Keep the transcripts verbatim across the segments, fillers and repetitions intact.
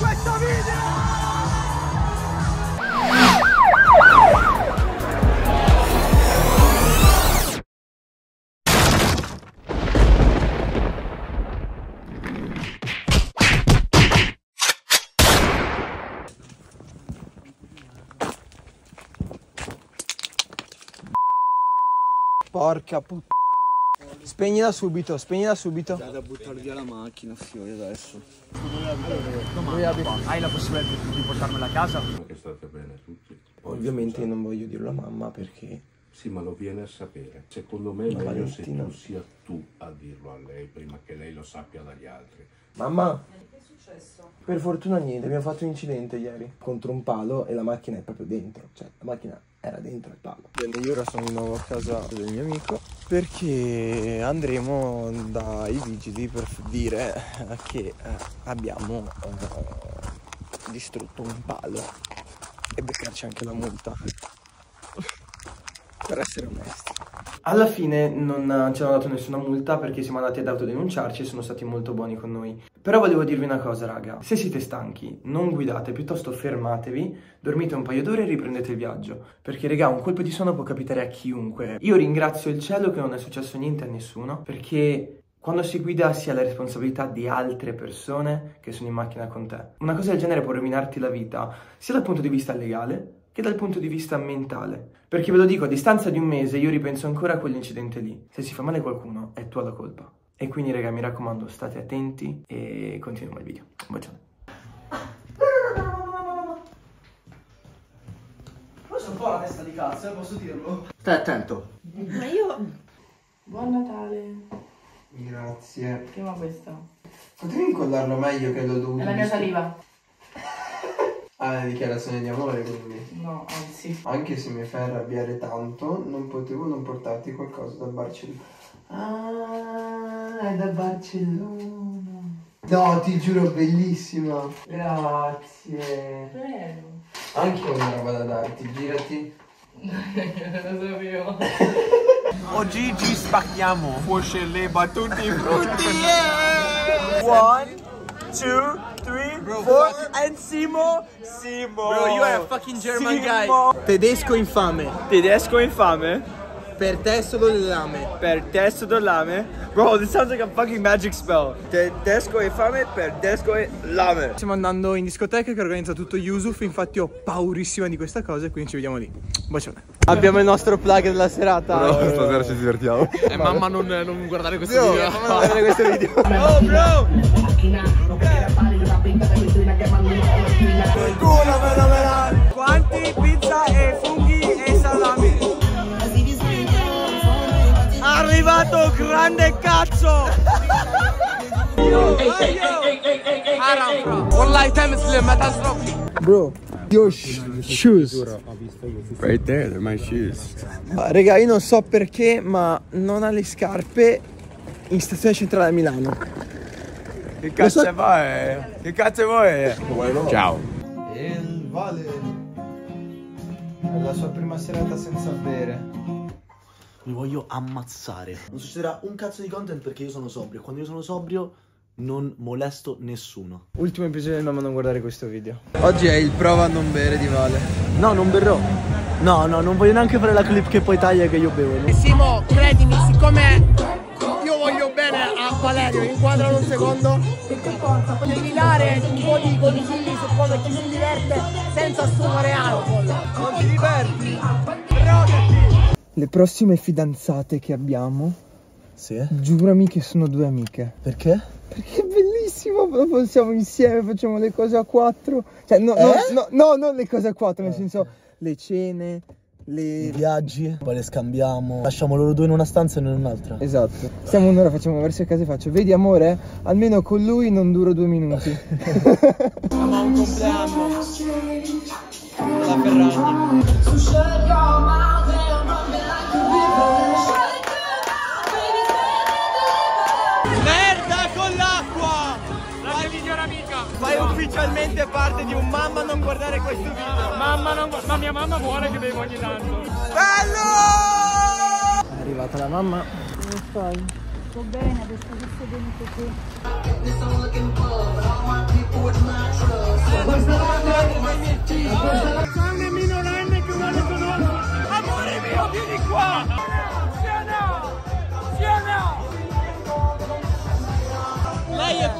questo video! Porca puttana. Spegnila subito, spegnila subito. C'è da buttare via la macchina, fiori adesso. Hai la possibilità di portarmela a casa? Che state bene tutti. Ovviamente io non voglio dirlo a mamma perché... Sì, ma lo viene a sapere. Secondo me è Ma meglio se Valentina... tu sia tu a dirlo a lei prima che lei lo sappia dagli altri. Mamma, che è successo? Per fortuna niente, abbiamo fatto un incidente ieri contro un palo e la macchina è proprio dentro, cioè la macchina era dentro il palo. Io ora sono di nuovo a casa del mio amico perché andremo dai vigili per dire che eh, abbiamo eh, distrutto un palo e beccarci anche la multa. Per essere onesti. Alla fine non ci hanno dato nessuna multa perché siamo andati ad autodenunciarci e sono stati molto buoni con noi. Però volevo dirvi una cosa, raga. Se siete stanchi, non guidate, piuttosto fermatevi, dormite un paio d'ore e riprendete il viaggio. Perché, raga, un colpo di sonno può capitare a chiunque. Io ringrazio il cielo che non è successo niente a nessuno, perché quando si guida si ha la responsabilità di altre persone che sono in macchina con te. Una cosa del genere può rovinarti la vita, sia dal punto di vista legale, che dal punto di vista mentale. Perché ve lo dico, a distanza di un mese io ripenso ancora a quell'incidente lì. Se si fa male qualcuno è tua la colpa. E quindi, raga, mi raccomando, state attenti e continuiamo il video. Un bacione. Poi sono un po' la testa di cazzo, eh, posso dirlo? Stai attento. Ma io... Buon Natale. Grazie. Che ma questa? Potevi incollarlo meglio che l'ho dovuto. È la mia saliva. Ah, è dichiarazione di amore quindi. No, anzi. Anche se mi fai arrabbiare tanto, non potevo non portarti qualcosa da Barcellona. Ah, è da Barcellona. No, ti giuro, bellissima. Grazie. Prego. Anche ho una roba da darti, girati. Lo sapevo. Oggi ci spacchiamo. Forse le battute brutti. One, two, three, four, and Simo. Simo. Bro, you are a fucking German Simo. guy. Tedesco infame. Tedesco infame. Per te solo il lame. Per testo del lame. Bro, this sounds like a fucking magic spell. Tedesco infame per desco e lame. Stiamo andando in discoteca che organizza tutto Yusuf. Infatti ho paurissima di questa cosa e quindi ci vediamo lì. Un bacione. Abbiamo il nostro plug della serata. Bro, stasera ci divertiamo. E mamma non, non guardare questo Zio, video. Non guardare questo video. Oh bro! Culo fenomenale! Quanti pizza e funghi e salami? Arrivato grande cazzo! Bro, your shoes. Right there, they're my shoes. Ah, raga, io non so perché, ma non ha le scarpe in stazione centrale a Milano. Che cazzo so... vuoi? Che cazzo vuoi? Ciao. E il Vale è la sua prima serata senza bere. Mi voglio ammazzare. Non succederà un cazzo di content perché io sono sobrio. Quando io sono sobrio non molesto nessuno. Ultimo episodio del mamma non guardare questo video. Oggi è il prova a non bere di Vale. No, non berrò. No, no, non voglio neanche fare la clip che poi taglia che io bevo. No? Simo, credimi, siccome io voglio bene a Valerio, inquadralo un secondo. Devi dare un po' di consigli su come ci si diverte senza assumere alcol. Non ti diverti. Drogati. Le prossime fidanzate che abbiamo, sì? Giurami che sono due amiche. Perché? Perché è bellissimo, dopo siamo insieme, facciamo le cose a quattro. Cioè, no, eh? no, no, no, non le cose a quattro, nel senso, le cene, le... i viaggi, poi le scambiamo. Lasciamo loro due in una stanza e noi in un'altra. Esatto. Stiamo un'ora, facciamo verso a casa e faccio, vedi amore, almeno con lui non duro due minuti. Siamo a un compleanno della Ferragni. Merda con l'acqua! La mia migliore amica! Fai ufficialmente parte di un mamma non guardare questo video! Mamma non guardare, ma mia mamma vuole che bevo ogni tanto! Bello! È arrivata la mamma. Come stai? Sto bene, adesso che sei venuto qui.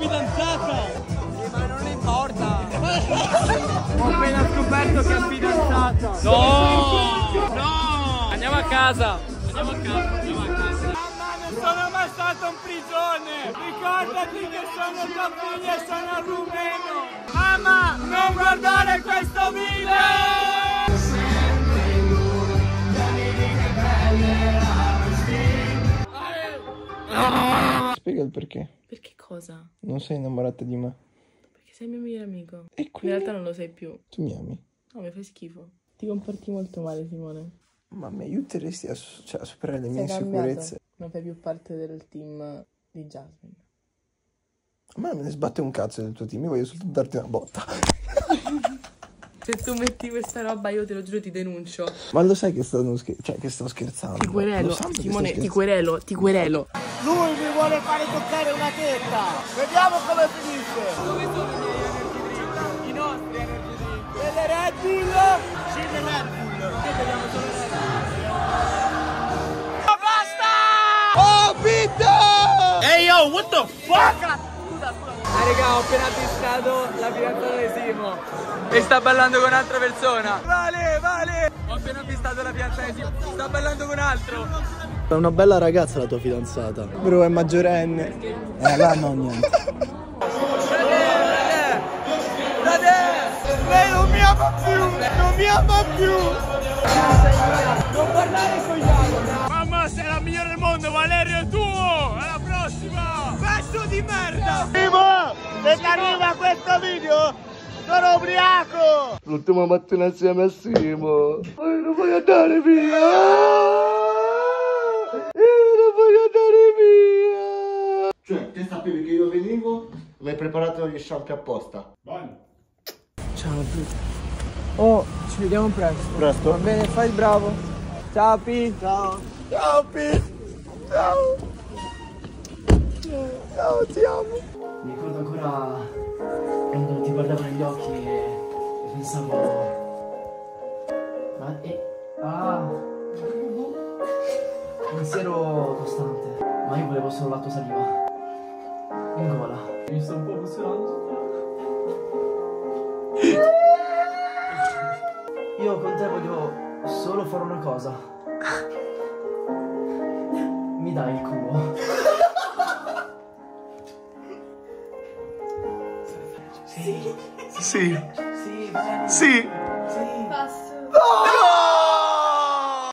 fidanzata! Sì, ma non importa! Ho appena scoperto che è fidanzata! No! No! Andiamo a casa! Andiamo a casa, andiamo a casa! Mamma, non sono mai stato in prigione! Ricordati che sono tuo figlio e sono rumeno! Mamma, non guardare questo video! Spiega il perché. Perché cosa? Non sei innamorata di me. Perché sei il mio migliore amico. E In quindi realtà non lo sei più. tu mi ami. No, mi fai schifo. Ti comporti molto male, Simone. Ma mi aiuteresti a, cioè, a superare le mie Sei cambiato. insicurezze? Non fai più parte del team di Jasmine. A me me ne sbatte un cazzo del tuo team, io voglio soltanto darti una botta. Se tu metti questa roba io te lo giuro ti denuncio. Ma lo sai che sto, scher- cioè, che sto scherzando? Ti querelo, Lo sanno che Simone, sto ti scherzando. querelo, ti querelo. Lui mi vuole fare toccare una tetta. Vediamo come finisce. Dove sono i miei energy drink? I nostri energy drink. Delle Red Bull. Sì, le Red Bull. Che beviamo solo Red Bull. Basta! Oh, Pito! Ehi yo, what the fuck? Ah, raga, ho appena avvistato la fidanzata di Simo e sta ballando con un'altra persona. Vale, vale! Ho appena avvistato la fidanzata di Simo, sta ballando con altro. È una bella ragazza la tua fidanzata. Bro, è maggiorenne. Eh, là no, niente. Lei non mi ama più, non mi ama più. Non parlare con gli altri. Mamma, sei la migliore del mondo, Valerio è tuo. Alla prossima. Pezzo di merda. Simo, se ti arriva questo video, sono ubriaco. L'ultima mattina insieme a Simo. Io non voglio andare via. Io non voglio andare via. Cioè, te sapevi che io venivo? Mi hai preparato gli sciampi apposta. Ciao, Pi. Oh, ci vediamo presto. Presto. Va bene, fai il bravo. Ciao, Pi. Ciao. Ciao, Pi. Ciao. Ciao, ti amo. Mi ricordo ancora quando ti guardavo negli occhi e pensavo... Ma... E... Ah... Pensiero costante. Ma io volevo solo la tua saliva. In gola. Mi sto un po' emozionando. Io con te voglio solo fare una cosa. Mi dai il culo. Sì. Sì, bene. Sì.